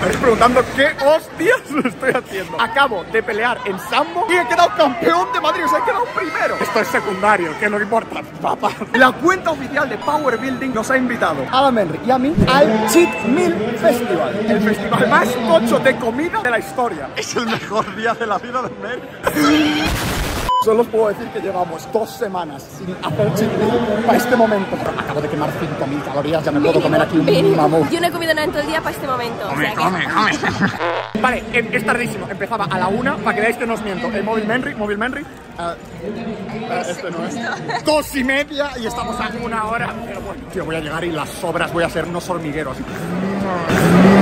Estáis preguntando qué hostias estoy haciendo. Acabo de pelear en sambo y he quedado campeón de Madrid, o sea, he quedado primero. Esto es secundario, que no importa, papá. La cuenta oficial de Power Building nos ha invitado a Adam Henry y a mí al Cheat Meal Festival, el festival más tocho de comida de la historia. Es el mejor día de la vida de Henry. Solo os puedo decir que llevamos 2 semanas sin hacer cheat meal para este momento. Pero acabo de quemar 5.000 calorías, ya me puedo comer aquí un mamut. Yo no he comido nada en todo el día para este momento. Come. Vale, es tardísimo. Empezaba a la 1, para que veáis que no os miento. El móvil Henry. Este no es. 2:30 y estamos a 1 hora. Pero bueno, tío, voy a llegar y las sobras voy a ser unos hormigueros.